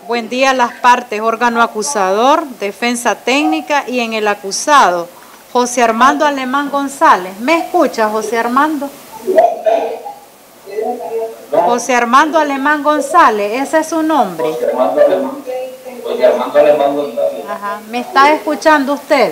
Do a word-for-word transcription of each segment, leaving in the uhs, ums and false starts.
Buen día a las partes, órgano acusador, defensa técnica y en el acusado, José Armando Alemán González. ¿Me escucha, José Armando? José Armando Alemán González, ese es su nombre. José Armando Alemán, José Armando Alemán González. Ajá. ¿Me está escuchando usted?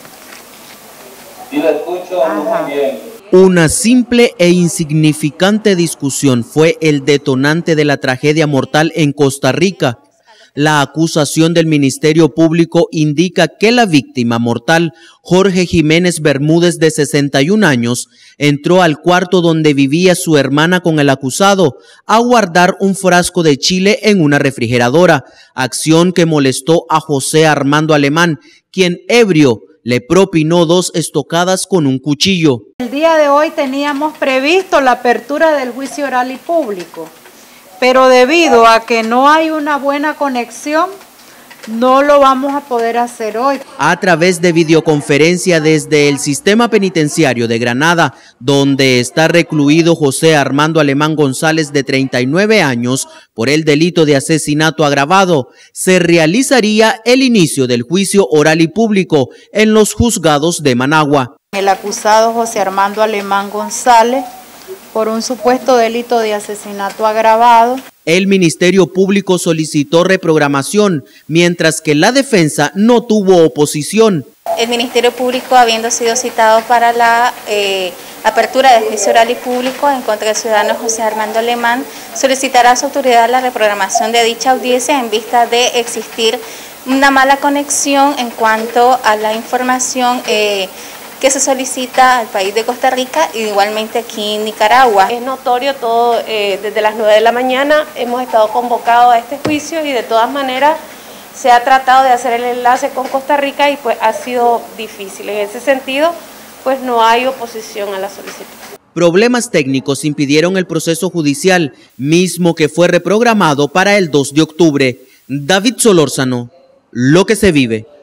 Sí, lo escucho. Ajá. Muy bien. Una simple e insignificante discusión fue el detonante de la tragedia mortal en Costa Rica. La acusación del Ministerio Público indica que la víctima mortal, Jorge Jiménez Bermúdez, de sesenta y un años, entró al cuarto donde vivía su hermana con el acusado a guardar un frasco de chile en una refrigeradora, acción que molestó a José Armando Alemán, quien, ebrio, le propinó dos estocadas con un cuchillo. El día de hoy teníamos previsto la apertura del juicio oral y público, pero debido a que no hay una buena conexión, no lo vamos a poder hacer hoy. A través de videoconferencia desde el sistema penitenciario de Granada, donde está recluido José Armando Alemán González, de treinta y nueve años, por el delito de asesinato agravado, se realizaría el inicio del juicio oral y público en los juzgados de Managua. El acusado José Armando Alemán González, por un supuesto delito de asesinato agravado. El Ministerio Público solicitó reprogramación, mientras que la defensa no tuvo oposición. El Ministerio Público, habiendo sido citado para la eh, apertura del juicio oral y público en contra del ciudadano José Armando Alemán, solicitará a su autoridad la reprogramación de dicha audiencia en vista de existir una mala conexión en cuanto a la información eh, que se solicita al país de Costa Rica y igualmente aquí en Nicaragua. Es notorio todo, eh, desde las nueve de la mañana hemos estado convocados a este juicio y de todas maneras se ha tratado de hacer el enlace con Costa Rica y pues ha sido difícil. En ese sentido, pues no hay oposición a la solicitud. Problemas técnicos impidieron el proceso judicial, mismo que fue reprogramado para el dos de octubre. David Solórzano, Lo que se vive.